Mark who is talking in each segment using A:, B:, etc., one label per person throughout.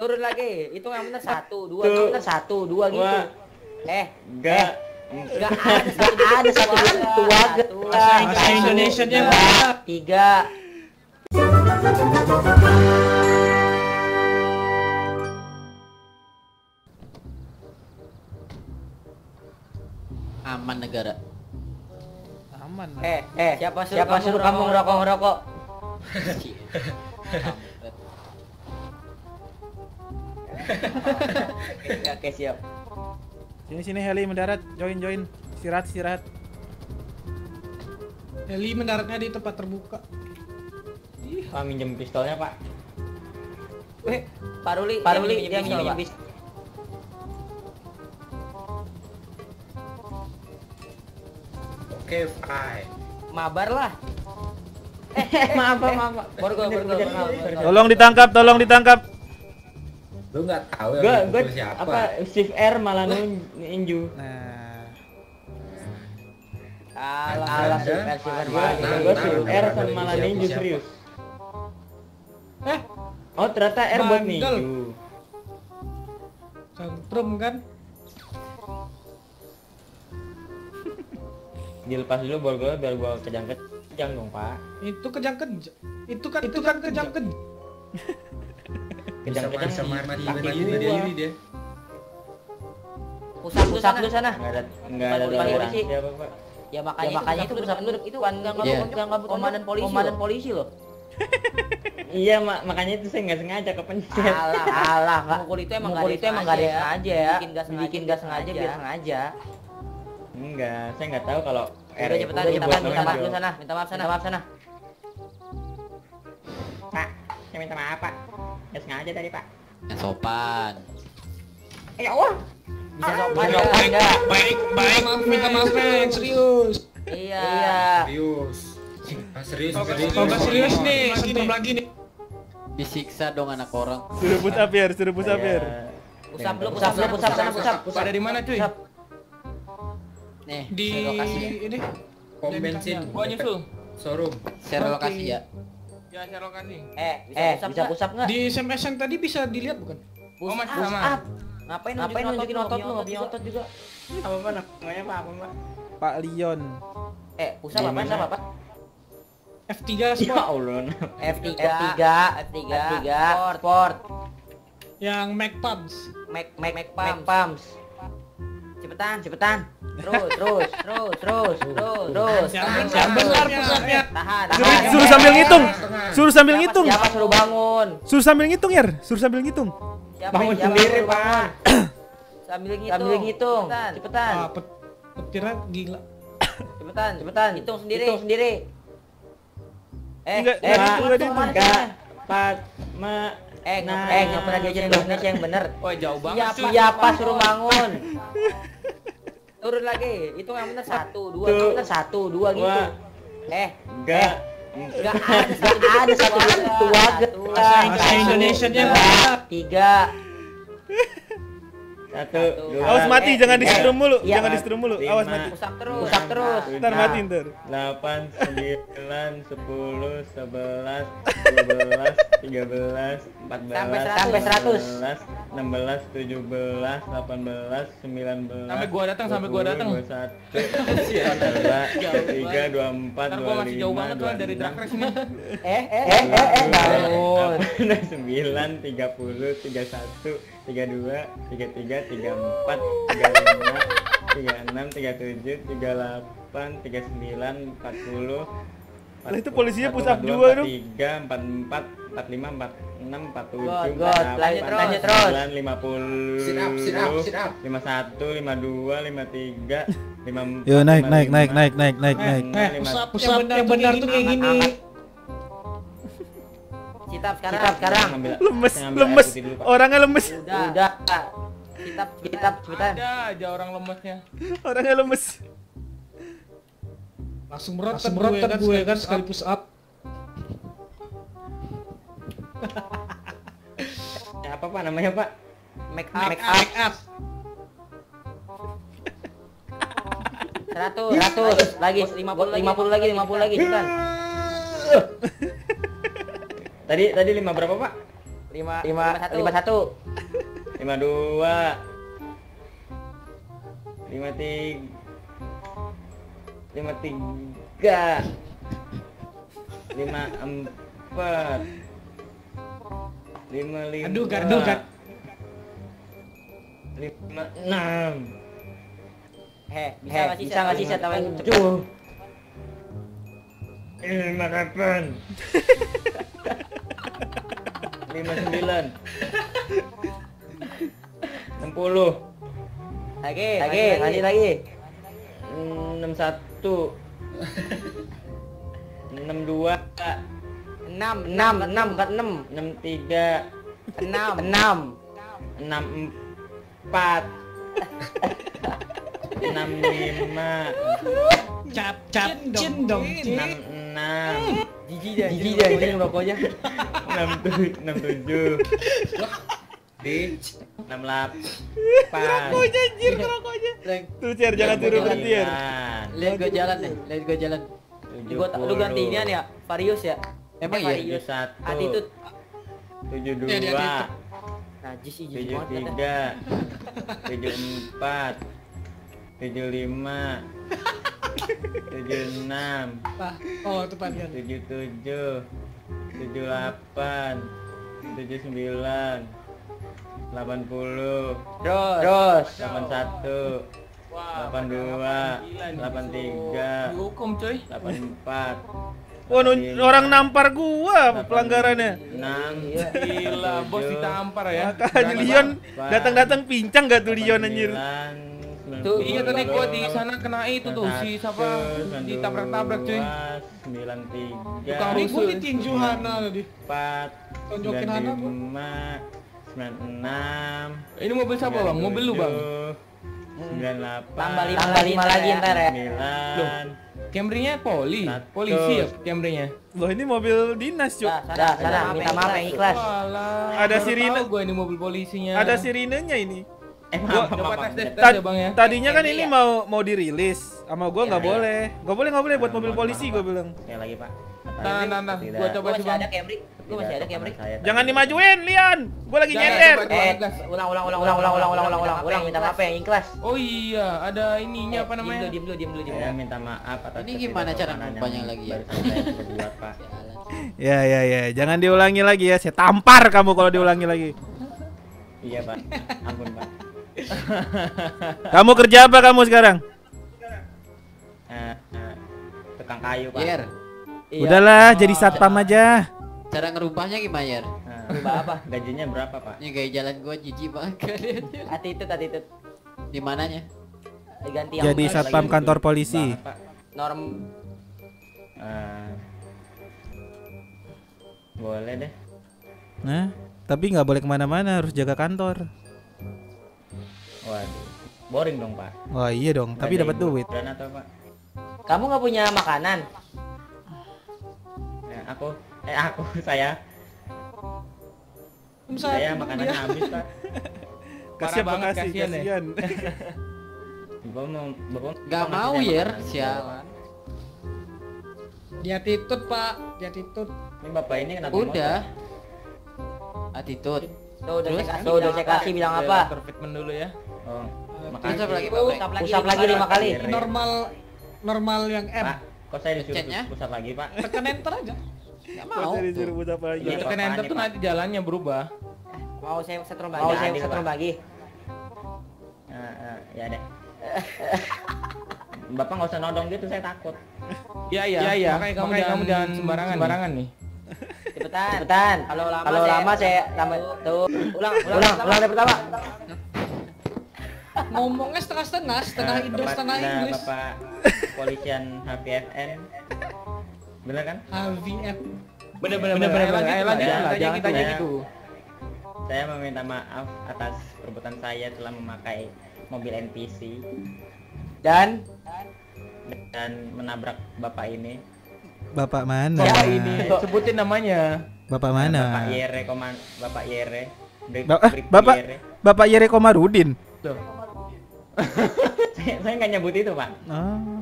A: Turun lagi. Hitung yang benar 1, 2, yang benar 1, 2 gitu. Enggak ada satu
B: Bahasa Indonesianya Pak.
A: 3.
C: Aman negara.
B: Aman.
A: Siapa suruh kamu ngerokok? Oke, siap.
B: Sini heli mendarat, join. Istirahat.
D: Heli mendaratnya di tempat terbuka.
C: Pak minjem pistolnya Pak.
A: Pak Ruli dia minjem pistol.
E: Oke, fine.
A: Mabar lah.
C: Maaf.
A: Borgo.
B: Tolong ditangkap.
E: Lu nggak tahu
C: Gue
E: yang itu siapa?
C: apa shift R malah ninju.
B: Nah,
A: Alah, super.
C: Gue shift R sama malah ninju serius. Oh ternyata R buat
D: Bandel.
C: ninju.
D: Sentrum kan?
C: Dilepas dulu borgolnya biar gua kejang dong Pak.
D: Itu kejang-kejang. Itu kan kejang-kejang.
E: Bisa mati
C: kaki
E: berdiri
C: gua.
E: dia.
A: Pusat lu sana.
C: Enggak ada
A: Polisi.
C: siapa Pak.
A: Ya makanya itu pusat lu itu kan enggak komandan polisi loh.
C: Iya makanya itu saya nggak sengaja kepencet.
A: Alah, mukul itu emang enggak ada sengaja ya. Bikin gas sengaja biar sengaja.
C: Enggak, saya nggak tahu kalau R
A: Udah
C: itu
A: cepetan,
C: buat
A: minta maaf
C: nonjol.
A: lu sana. Minta maaf sana.
C: Pak, saya minta maaf Pak. Nggak sengaja tadi Pak.
F: Yang sopan.
C: Ya Allah.
A: Bisa sopan enggak?
D: Baik, minta maaf men, serius.
A: Iya.
E: Serius.
D: Kalau nggak serius nih, sentrum lagi nih.
F: Disiksa dong anak orang.
B: suruh push up ya.
A: Pusat sana.
D: Pada di mana cuy?
F: Nih,
D: Di
F: share lokasi ya.
D: ini.
E: Pom bensin.
D: Gua nyusul.
E: Showroom.
F: Share lokasi ya.
D: Ya, share lokasi.
A: Bisa pusat enggak?
D: Di SMS yang tadi bisa dilihat bukan?
A: Push
D: sama.
A: up. Ngapain nunjukin otot lu, enggak punya otot juga.
C: Apa Pak namanya Pak apa Pak?
B: Pak Lion.
A: Pusat apa?
D: F3
C: Ya
D: Sport.
C: Allah.
A: F3 Sport.
D: Yang Mac Pumps.
A: Mac Pumps. Cepetan. Terus.
D: Yang benar pusatnya.
A: Tahan.
B: Suruh sambil ngitung.
A: Siapa suruh bangun?
B: Suruh sambil ngitung.
C: Bangun sendiri Pak.
A: Sambil ngitung. Cepetan.
D: Petirnya gila.
A: Cepetan. Hitung sendiri.
B: Enggak
A: hitung
B: dihitung.
C: Pak,
A: nggak pernah diajarin bahasa Indonesia yang bener.
D: Wah, jauh banget.
A: Siapa suruh bangun? Turun lagi. Hitung yang bener 1, 2, yang bener 1, 2 gitu.
C: Enggak
A: Ada satu
D: Bahasa Indonesianya Pak.
A: 3.
C: Satu, dua,
B: Awas mati, jangan disetrum mulu.
A: Iya.
B: Awas mati.
A: Pusat terus.
B: Ntar mati ntar.
C: 8, 9, 10, 11, 12, 13, 14,
A: Sampai 100.
C: 16, 17, 18, 19,
D: Sampai gua datang.
C: 21, 23, 24,
D: Ntar gua masih jauh banget tuh dari drag race ini.
A: Bangun.
C: 9, 30, 31, 32, 33, 34, 35, 36, 37, 38, 39, 40.
B: Lah itu polisinya push up
C: 42,
B: juga dong.
C: 43, 44, 45, 46, 47,
A: God, lanjut terus.
C: 50,
E: Sit up.
C: 51, 52, 53, 54.
B: Yo naik.
D: Pusat yang benar tuh kayak gini.
A: Sit-up sekarang.
B: Lemes. Orangnya lemes.
A: Udah. Sit-up cepetan.
D: Ada aja orang lemesnya.
B: Orangnya lemes.
D: Langsung berotot gue kan sekali push up.
C: Apa Pak namanya Pak?
A: Make
D: Make
A: up.
D: up.
A: 100 lagi 50 lagi cepetan.
C: Tadi 5 berapa Pak?
A: 51.
C: 52 53 54 55
D: Aduh,
C: 56
D: Gar.
A: Bisa nggak sih saya tawain
C: 57 58 59 60
A: Lagi, lagi.
C: 61 62
A: 6, bukan 6.
C: 63
A: 6.
C: 64 65
D: Cap cin dong.
C: 66
A: Jijik dah anjing rokoknya.
C: 67
E: Di
C: 68
B: Rokoknya anjir, rokoknya. Tuh Cer, jangan tiru berhenti ya.
F: Lihat gua jalan deh, lihat gua jalan.
A: Lu ganti inian ya, Varius ya.
F: Emang iya?
A: Varius.
C: 71
A: Attitude.
C: 72
A: Najis sih jijik banget.
C: 73 74 75 76
D: Oh, itu Panian.
C: 77 78 79 80
A: Terus.
C: 81 82 83
D: Dihukum coy.
C: 84
B: Wah, orang nampar gua pelanggarannya.
C: 6
D: Gila, bos ditampar ya.
B: Makanya Leon datang-datang pincang gak tuh Leon anjir.
A: Tuh,
D: Iya tadi gua di sana kena itu tuh si siapa ditabrak-tabrak cuy.
C: 93
D: Tukang rusuh ditinju Hana tadi.
C: 4
D: Tonjokin Hana, Bu.
C: 96
D: Ini mobil siapa bang? Mobil lu bang?
C: 98
A: tambah 5 lagi ntar ya.
C: 9
D: Camry-nya polisi ya Camry-nya.
B: Loh, ini mobil dinas, Cuk.
A: Sana, minta maaf yang ikhlas.
D: Walah,
B: Ada
D: baru
B: sirine.
D: tahu gua ini mobil polisinya.
B: Ada sirinenya ini.
D: Coba tes
B: Tad-
D: ya bang ya.
B: Tadinya kan ini mau dirilis sama gua nggak boleh. Nggak boleh buat mobil polisi gua bilang.
C: Sekali lagi pak.
D: Nah, gua coba
A: Gua
D: sih
A: masih
D: bang.
A: ada Camry. Gua masih ada Camry.
B: Jangan dimajuin, Leon. Gua lagi
D: Jangan,
B: nyender.
D: coba.
A: Ulang, minta maaf yang ikhlas.
D: Oh iya, ada ininya apa namanya?
A: Diem dulu.
C: Saya minta maaf atas
F: Ini gimana cara
C: ketidaksopanan
F: ngerubahnya
C: yang
F: lagi ya?
C: barusan saya berbuat, Pak.
B: Ya. Jangan diulangi lagi ya. Saya tampar kamu kalau diulangi lagi.
C: Iya, Pak. Ampun, Pak.
B: Kamu kerja apa kamu sekarang?
C: Tukang kayu, Pak.
F: Yer,
B: Udahlah, jadi satpam aja.
F: cara ngerubahnya gimana Yer?
A: Berubah apa?
C: Gajinya berapa, Pak?
F: Ini gaya jalan gua jijik banget kaliannya.
A: Attitude.
F: Di mananya?
A: Ganti yang
B: Jadi satpam kantor polisi.
C: Banget, Pak.
A: norm.
C: Boleh deh.
B: Nah, tapi nggak boleh kemana-mana, harus jaga kantor.
C: Waduh. Boring dong, Pak.
B: Wah iya dong, tapi dapat duit.
C: Dan atau, Pak?
A: Kamu nggak punya makanan?
C: Saya makanannya habis, Pak.
B: Kasihan,
D: banget,
B: makasih,
D: kasihan ya.
B: kasihan.
C: Bapak
F: Gak mau Yer, sialan.
D: Di attitude pak, di attitude.
C: Ini Bapak ini kenapa
F: Udah. Attitude.
A: Tuh udah saya kasih bilang apa?
D: Treatment dulu ya.
C: Oh,
F: Terus apa lagi,
C: makasih.
F: Pak?
A: Pusap lagi 5 kali.
D: Normal yang M.
C: Pak, kok saya disuruh
F: Chatnya?
C: pusat lagi, Pak?
D: Tekan enter aja.
F: Gak
B: Kok
F: mau.
B: saya disuruh buat apa lagi?
C: Iya,
D: Tekan
C: Pak,
D: enter
C: ini,
D: tuh
C: Pak.
D: nanti jalannya berubah.
A: Mau saya setrum
C: Mau saya setrum
A: lagi.
C: Ya deh. Bapak nggak usah nodong gitu, saya takut.
D: Iya. Makanya kamu jangan sembarangan nih.
A: Cepetan. Kalau lama saya tambah tuh. Ulang dari pertama.
D: Ngomongnya setengah-setengah, setengah Indo, setengah Inggris.
C: Bapak Polisian HPFN. Bener kan?
D: HVF.
C: Bener.
D: Ayo kita aja gitu.
C: Saya meminta maaf atas perbuatan saya telah memakai mobil NPC
A: Dan
C: menabrak Bapak ini.
B: Bapak mana?
D: Ya ini, sebutin namanya.
B: Bapak mana?
C: Bapak Yere, Bapak Yere.
B: Bapak
C: Yere.
B: Bapak Yere Komarudin.
D: Tuh.
C: Saya nggak nyebut itu, Pak.
B: Oh.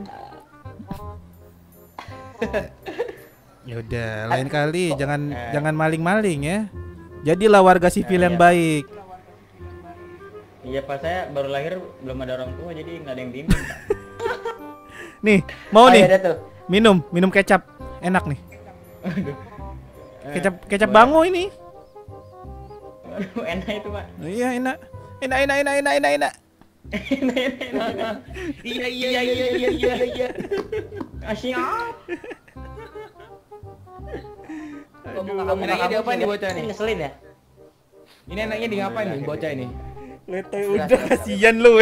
B: Ya udah, lain kali jangan maling-maling ya. Jadilah warga sipil
C: Nah,
B: yang
C: iya.
B: baik.
C: Iya Pak, saya baru lahir belum ada orang tua jadi nggak ada yang bimbing Pak.
B: Nih, mau
A: Oh,
B: nih.
A: iya, ada tuh.
B: Minum kecap. Enak nih.
C: Aduh.
B: Kecap bango ini.
C: Aduh, enak itu Pak.
B: Iya, enak. Enak.
D: Iya.
C: Asyik.
D: Enaknya dia apa nih bocah nih?
A: Ngeselin ya?
D: Ini enaknya di ngapain nih bocah ini?
B: Letoy udah kasihan lu.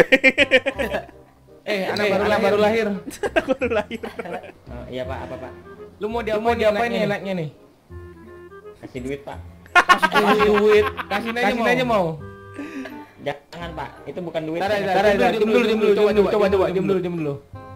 D: Anak baru lahir.
B: Baru lahir.
C: Oh, iya Pak, apa Pak?
D: Lu mau diapain nih enaknya nih?
C: Kasih duit Pak.
D: Kasih duit. Kasih aja mau.
C: Jangan Pak, itu bukan duit.
D: Tar, diam dulu. Coba, diam dulu.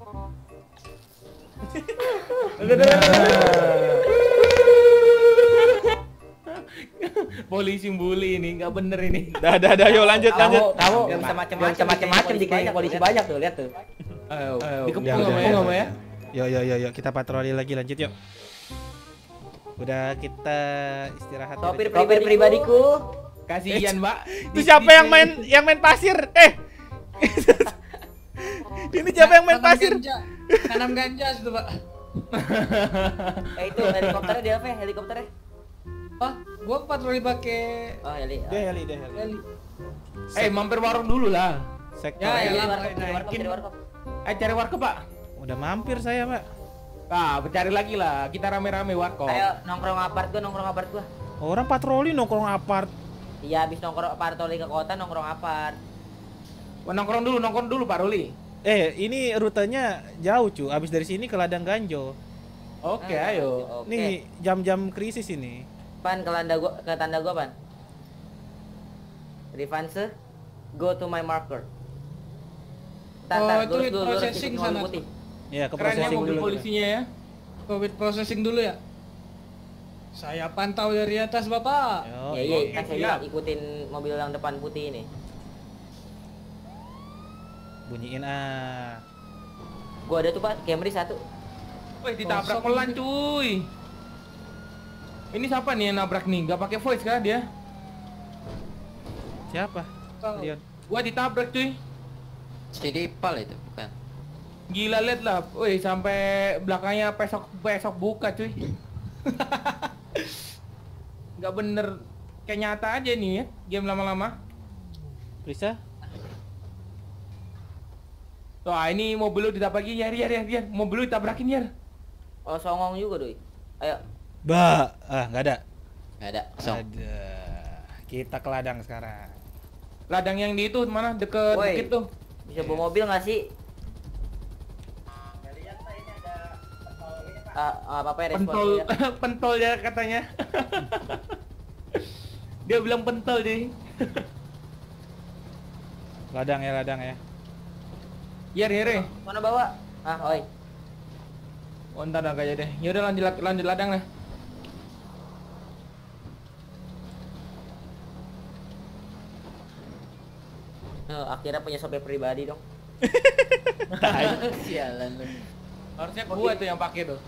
D: Polisi bully ini, nggak bener ini.
B: Dah, yuk lanjut.
A: Kamu
C: Nggak
A: bisa
C: bisa
A: macam-macam di kayak polisi banyak tuh, lihat tuh.
D: Ayo,
B: Udah,
D: dikepung nggak mau ya?
B: Yuk, kita patroli lagi, lanjut yuk. Udah, kita istirahat.
A: Sopir pribadiku.
D: Kasihan Mbak.
B: Itu siapa yang main pasir? Ini siapa yang main pasir?
F: Tanam ganja itu, Pak.
A: Itu helikopternya dia apa ya? Helikopternya?
F: Wah, gua patroli pakai
A: Oh, heli.
B: Heli.
D: Mampir warung dulu lah.
B: Sektor.
D: Ya,
A: Cari
D: elah,
A: warkop,
D: naikin.
A: cari warkop.
D: Ayo cari warkop Pak.
B: Udah mampir saya, Pak.
D: Cari lagi lah. Kita rame-rame warkop.
A: Ayo nongkrong apart gua.
B: Orang patroli nongkrong apart.
A: Iya, habis nongkrong patroli ke kota nongkrong apart.
D: Nongkrong dulu Pak Ruli.
B: Ini rutenya jauh, cu. Abis dari sini ke Ladang Ganjo.
D: Oke, ayo.
A: Oke.
B: Nih jam-jam krisis ini.
A: Pan ke tanda gua, Pan. Revanse, go to my marker.
F: itu processing sana.
A: putih.
B: Ya, ke
D: Kerennya
B: processing
D: mobil
B: dulu.
D: polisinya ya.
F: Covid processing dulu ya. Saya pantau dari atas, Bapak.
B: Yo,
A: Iya,
D: oke,
A: kan saya
D: siap.
A: bilang ikutin mobil yang depan putih ini.
B: bunyiin
A: Gua ada tuh, Pak, Camry 1.
D: Wih, ditabrak pelan cuy. Ini siapa nih yang nabrak nih? Gak pakai voice kah dia?
B: Siapa? Leon.
D: Gua ditabrak cuy.
F: Jadi pal itu bukan.
D: Gila, liat lah. Wih, sampai belakangnya pesok buka cuy. Gak bener. Kayak nyata aja nih ya, game lama-lama.
B: Prisa?
D: Wah, ini mobil lu ditabrakin ya. Mobil lu ditabrakin ya.
A: Oh, songong juga, Doi. Ayo.
B: Nggak ada.
F: Enggak ada. Kosong.
B: Ada. Kita ke ladang sekarang.
D: Ladang yang di itu mana? Deket
A: Woi.
D: bukit tuh.
A: Bisa bawa mobil nggak sih? Apa ya respon
D: Pentol,
A: ya?
D: pentol ya katanya. Dia bilang pentol deh.
B: Ladang ya.
D: Iya.
A: Mana bawa? Oi.
D: Oh, ntar dah aja deh. Yaudah lanjut ladang lah.
A: Akhirnya punya sopir pribadi dong.
F: Sialan lu.
D: Harusnya gua tuh yang pakai tuh.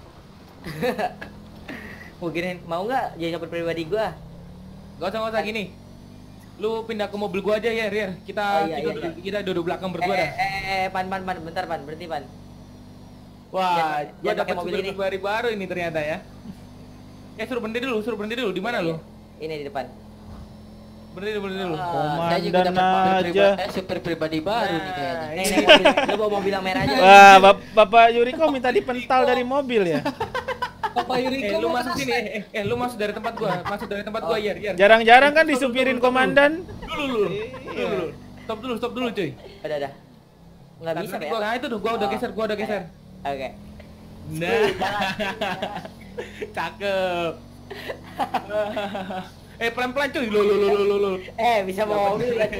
A: Mungkin mau nggak jadi sopir pribadi gua?
D: Gak usah gini. Lu pindah ke mobil gua aja ya, Rir.
A: Oh, iya.
D: Kita duduk belakang berdua dah.
A: Pan, bentar, Pan, berhenti, Pan.
D: Wah, gua
A: jangan
D: dapat
A: pakai mobil
D: mobil
A: ini.
D: pribadi baru ini ternyata ya. Suruh berhenti dulu. Di mana lu?
A: Ini di depan.
D: Berhenti dulu.
F: Saya juga
B: Komandan
F: dapat
B: aja.
F: super pribadi baru nih kayaknya.
A: Nih, mobil. Lu bawa mobil yang merah aja.
B: Wah, Bapak Yuriko minta dipental dari mobil ya.
F: Bapak Yuriko
D: Lu masuk sini. Lu masuk dari tempat gua. Yer.
B: Jarang-jarang kan disupirin komandan.
D: Dulu. Stop dulu, cuy.
A: Udah. Nggak bisa
D: Nanti
A: ya?
D: Nah, itu tuh, gua udah geser.
A: Oke.
D: Nah. Cakep. Pelan-pelan cuy. Lu.
A: Bisa bawa mobil lagi.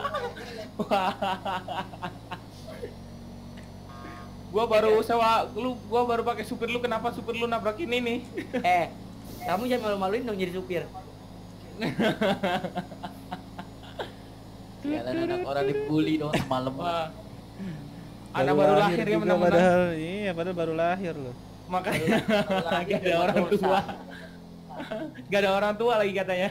D: Gua baru sewa gua baru pakai supir lu, kenapa supir lu nabrakin ini?
A: Kamu jangan malu-maluin dong jadi supir.
F: Sialan anak orang dibully dong semalam.
D: Wah. Anak baru lahir ya
B: juga
D: menang-menang.
B: padahal baru lahir loh.
D: Makanya gak ada orang tua. Gak ada orang tua lagi katanya.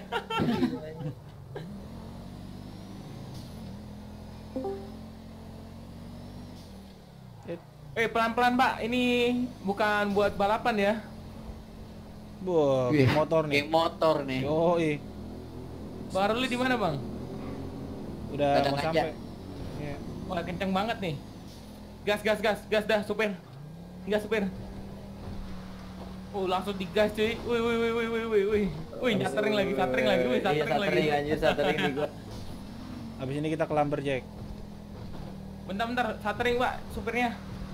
D: Pelan-pelan Pak, ini bukan buat balapan ya.
B: Wah,
E: Wih,
B: geng motor nih.
E: Geng motor nih.
B: Yoi.
D: Baru lu di mana Bang?
B: Udah
E: Kadang
B: mau
E: aja.
B: sampai. Iya.
D: Wah kenceng banget nih. Gas dah supir. Gas supir. Langsung digas cuy. Wih, nyatering lagi. Wih,
A: Iya,
D: satering lagi.
A: satering di gua.
B: Habis ini kita ke Lumberjack.
D: Bentar, satering Pak, supirnya.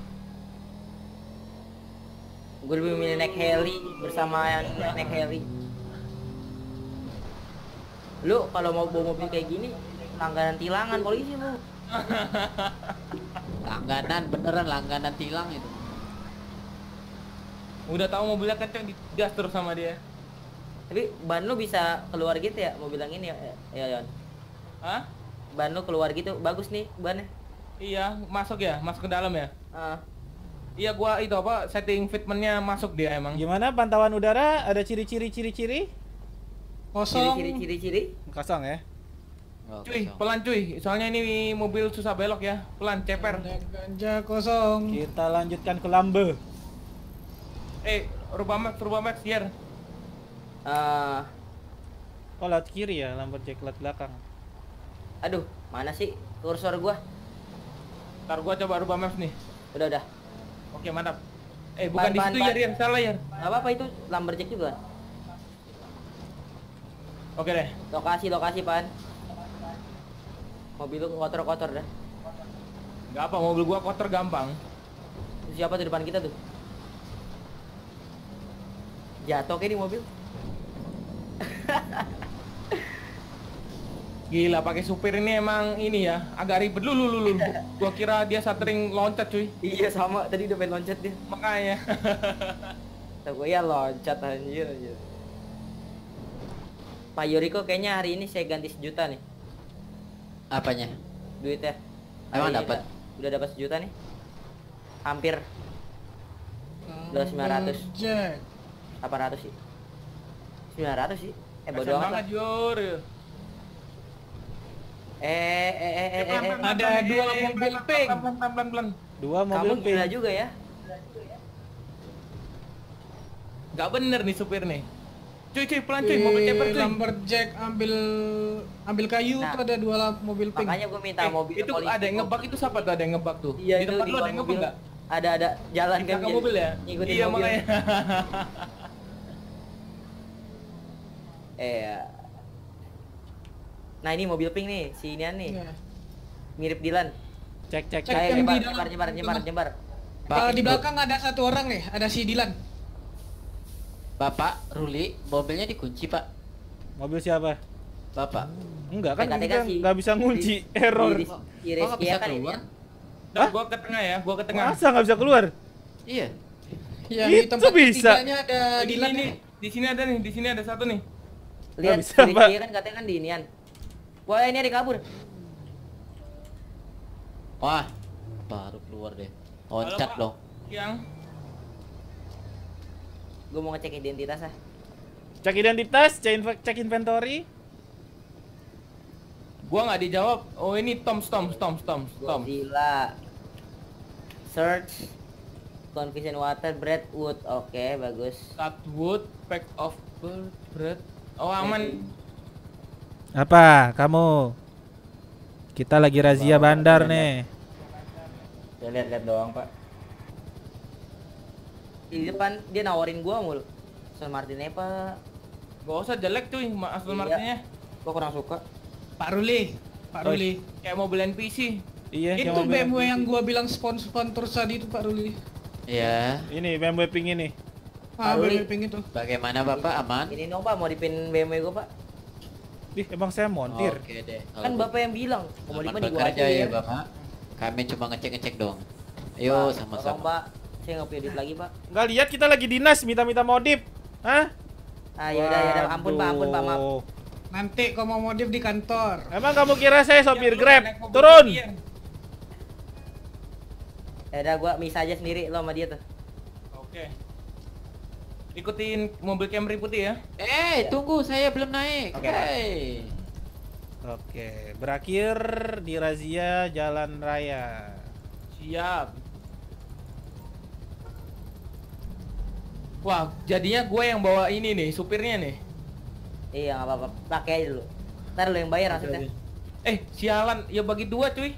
A: Gue lebih milih naik heli bersama yang naik heli. Lu kalau mau bawa mobil kayak gini langganan tilangan polisi lu.
E: Langganan, beneran langganan tilang itu.
D: Udah tahu mobilnya kenceng digas terus sama dia.
A: Tapi ban lu bisa keluar gitu ya mobil yang ini ya, Yon.
D: Hah?
A: Ban lu keluar gitu, bagus nih bannya.
D: Iya, masuk ke dalam ya.
A: Ah,
D: Iya, gua itu apa setting fitmentnya masuk dia emang.
B: Gimana pantauan udara? Ada ciri-ciri?
F: Kosong.
A: ciri-ciri.
B: Kosong ya.
E: Oh,
D: Cuy,
E: kosong.
D: pelan cuy. Soalnya ini mobil susah belok ya. Pelan, ceper.
F: Ada ganja kosong.
B: Kita lanjutkan ke Lambe.
D: Rubah max, hier.
B: Oh, laut kiri ya, Lumberjack laut belakang.
A: Aduh, mana sih kursor gua?
D: Ntar gua coba rubah maps nih.
A: Udah.
D: Oke, mantap. Bukan di
A: Ban,
D: situ
A: ban.
D: ya, salah ya.
A: Gak apa-apa itu Lumberjack juga.
D: Oke deh.
A: Lokasi Pan. Mobil lu kotor-kotor dah.
D: Gak apa, mobil gua kotor gampang.
A: Itu siapa tuh depan kita tuh? Jatuh kayak di mobil.
D: Gila, pakai supir ini emang ini ya, agak ribet lu. Gua kira dia satering loncat cuy.
A: Iya sama, tadi udah pengen loncat dia.
D: Makanya.
A: Tahu gue ya loncat anjir. Pak Yoriko kayaknya hari ini saya ganti 1 juta nih
E: Apanya?
A: duitnya.
E: Emang
A: Hari ini
E: dapat?
A: Udah dapat 1 juta nih. Hampir. Udah 900.
F: Jack.
A: 800 sih. 900 sih. Bodo
D: Kasian
A: amat.
D: banget Jur.
F: Ada dua mobil pink.
D: Pelan.
B: 2 mobil
A: Kamu gila
B: pink.
A: juga ya.
D: Gak bener nih supir nih. Cuy, pelan cuy, mobil ceper cuy.
F: Lumberjack ambil kayu
A: Nah,
F: tuh ada dua mobil pink.
A: Makanya gue minta mobil
D: Itu
A: polisi.
D: ada yang ngebak, itu siapa tuh ada yang ngebak tuh?
A: Iya,
D: Di
A: itu
D: tempat
A: di
D: lu ada
A: bawah
D: yang ngebak
A: mobil.
D: enggak?
A: Ada jalan
D: Di
A: kan
D: belakang mobil ya?
A: ngikutin
D: Iya
A: mobil.
D: makanya.
A: Nah ini mobil pink nih, si Inian nih.
F: Iya.
A: Mirip Dilan.
B: Cek.
F: Cek
A: Ayo
F: yang di
A: nyebar,
F: dalam.
A: nyebar.
F: Di belakang ada satu orang nih, ada si Dilan.
E: Bapak, Ruli, mobilnya dikunci pak.
B: Mobil siapa?
E: Bapak.
B: Enggak kan,
A: Teka-teka
B: kita
A: sih.
B: nggak bisa ngunci, error.
A: Di
E: Oh, nggak
A: Rizky
E: bisa
A: ya kan
E: keluar?
A: Inian.
D: Nah, gua ke tengah ya, gua ke tengah.
B: Masa nggak bisa keluar?
E: Iya.
F: Ya,
B: Itu
F: di tempat
B: bisa.
F: ketiganya ada
D: Di
F: Dilan
D: sini,
F: nih.
D: di sini ada satu nih.
A: Lihat
B: bisa,
A: si
B: Pak.
A: Rizky kan katanya kan di Inian. Wah ini ada yang kabur.
E: Wah, baru keluar deh. Loncat
D: Halo, Pak.
E: dong.
D: Yang
A: Gue mau ngecek identitas ah.
B: Cek identitas, cek inventory.
D: gua nggak dijawab. Oh ini Tom.
A: Godzilla. Search. Confusion water, bread, wood. Oke, bagus.
D: Cut wood, pack of bread. Oh aman.
B: Apa kamu? Kita lagi razia bandar nih.
C: Ya lihat-lihat doang pak.
A: Di depan dia nawarin gua mulu. Aston Martin apa?
D: Gak usah jelek cuy, Aston
A: Iya.
D: Martinnya.
A: Gua kurang suka.
F: Pak Ruli. Pak Ruli.
D: Kayak mobil NPC.
B: Iya,
F: Itu
B: yang mobil
F: BMW
B: NPC.
F: yang gua bilang sponsor tadi itu Pak Ruli.
E: Iya.
B: Ini BMW pink ini.
F: Ah,
A: Pak Ruli.
F: BMW pink itu.
E: Bagaimana bapak, aman?
A: Ini dong Pak, mau dipin BMW gua Pak.
B: Ih, emang saya montir.
E: Oke deh.
A: Kan Bapak yang bilang, mau
E: Selamat
A: dipin di gua
E: bekerja
A: aja
E: ya
A: ya.
E: bapak. Kami cuma ngecek-ngecek dong. Ayo
A: Tolong
E: sama-sama.
A: Pak, saya nggak punya duit lagi Pak.
B: Nggak lihat kita lagi dinas minta-minta modif. Hah?
A: Ah yaudah, ampun Pak, maaf.
B: Waduh.
F: Nanti kalau mau modif di kantor.
B: Emang kamu kira saya sopir
D: Yang lu
B: Grab?
D: naik mobil
B: Turun.
D: Iya.
A: Yaudah gua misa aja sendiri lo sama dia tuh.
D: Oke. Ikutin mobil Camry putih ya.
E: Tunggu, saya belum naik.
C: Oke.
B: Oke, berakhir di razia jalan raya.
D: Siap. Wah, jadinya gue yang bawa ini nih, supirnya nih.
A: Iya nggak apa-apa, pakai aja dulu. Ntar lu yang bayar maksudnya.
D: Sialan, ya bagi 2 cuy.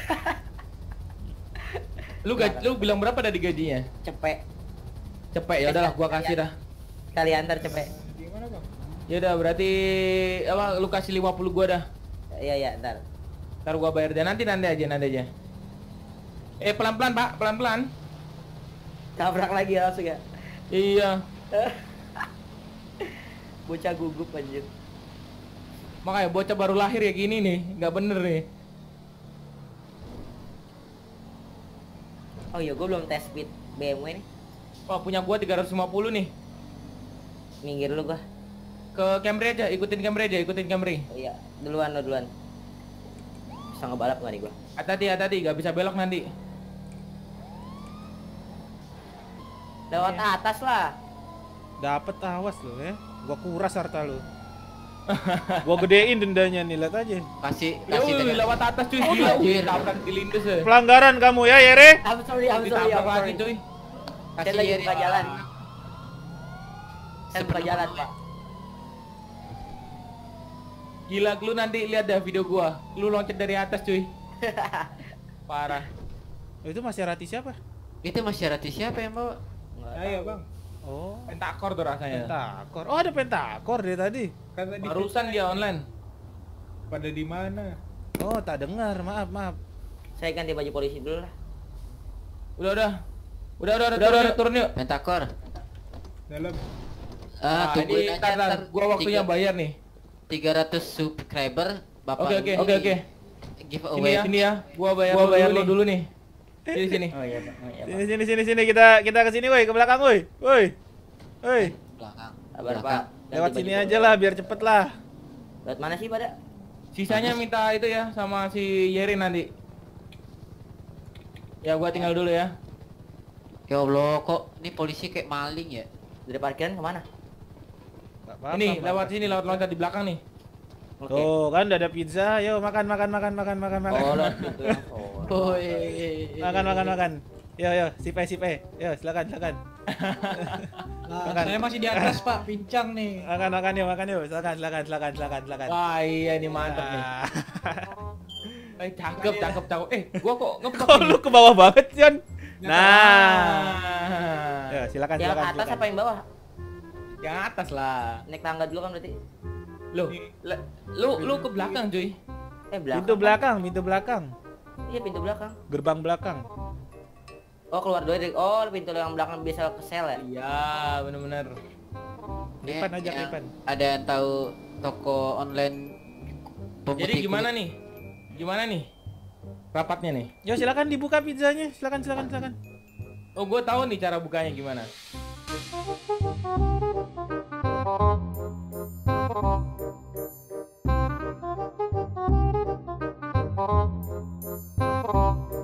D: Lu bilang berapa tadi gajinya?
A: Cepet.
D: Cepet ya udahlah, gua kasih dah.
A: Kali antar cepet.
F: Gimana bang?
D: Ya udah berarti apa lu kasih 50 gua dah.
A: Iya ntar.
D: Ntar gua bayar dia nanti aja. Pelan-pelan, Pak, pelan-pelan.
A: Tabrak lagi ya langsung ya.
D: Iya.
A: Bocah gugup anjir.
D: Makanya bocah baru lahir ya gini nih, nggak bener nih.
A: Oh iya, gue belum tes speed BMW nih.
D: Wah, punya gua 350 nih.
A: Minggir dulu gua.
D: Ke Camry aja, ikutin Camry.
A: Oh, iya, duluan lo duluan. Bisa ngebalap nggak nih gua?
D: Hati-hati, nggak bisa belok nanti.
A: Lewat atas lah.
B: Dapat awas lo ya. Gua kuras harta lo. Gua gedein dendanya nih, lihat aja.
E: Kasih
D: Yoi, lewat atas cuy, gila. Tabrak dilindus ya.
B: Pelanggaran kamu ya, Yere.
A: I'm sorry.
D: Ditabrak lagi cuy.
A: Saya lagi buka jalan. Saya buka jalan, Pak.
D: Gila, lu nanti lihat dah video gua. Lu loncat dari atas cuy. Parah.
B: Oh, itu Maserati siapa?
E: Itu Maserati siapa yang bawa?
F: Ayo bang.
B: Oh,
D: Pentakor tuh rasanya.
B: Pentakor. Oh, ada Pentakor dia tadi.
F: Kan tadi
D: Barusan dia online.
F: pada di mana?
B: Oh, tak dengar. Maaf.
A: Saya ganti baju polisi dulu lah.
D: Udah, turun yuk.
E: Pentakor.
F: Dalam.
E: Tungguin
D: ini
E: aja
D: ntar gua waktunya bayar nih.
E: 300 subscriber Bapak.
D: Oke.
E: Ini
D: Sini
E: giveaway.
D: ya. Gua bayar lo dulu nih. Sini.
C: Oh iya, Pak. Oh, iya, Pak.
B: Sini kita ke sini woi, ke belakang woi. Woi.
E: Belakang.
A: Sabar, Pak. Ganti
B: Lewat
A: baju
B: sini
A: polisi.
B: aja lah biar cepet lah.
A: Lewat mana sih pada?
D: Sisanya minta itu ya sama si Yeri nanti. Ya gua tinggal dulu ya.
E: Ya Allah, kok ini polisi kayak maling ya?
A: Dari parkiran kemana?
B: Nggak apa-apa,
D: Ini
B: Pak.
D: lewat sini, lewat loncat di belakang nih.
A: Oke.
B: Tuh kan udah ada pizza, yuk makan.
A: Oh, lewat pintu yang
E: Oh,
B: Makan. Yo, sip. Yo, silakan.
F: Nah, saya masih di atas pak, pincang nih.
B: Makan yuk. Silakan.
D: Wah iya ini mantap nih.
B: Ah.
D: Cakep. Gua kok ngepak
B: Kok
D: ini?
B: lu ke bawah banget, Jon? Nah.
D: Nah.
B: Ya, silakan.
A: Yang atas apa yang bawah?
D: Yang atas lah.
A: Naik tangga dulu kan berarti.
D: Lu ke belakang cuy.
A: Belakang.
B: Pintu belakang.
A: Iya, pintu belakang.
B: Gerbang belakang.
A: Oh, keluar dulu dari. Oh, pintu yang belakang biasa ke sel ya?
D: Iya bener-bener.
B: Ipan aja,
E: yang
B: Ipan.
E: Ada yang tahu toko online
D: Jadi
E: pemutih
D: gimana
E: kulit?
D: nih? Gimana nih? Rapatnya nih.
B: Yo, silakan dibuka pizzanya. Silakan.
D: Oh, gue tahu nih cara bukanya gimana.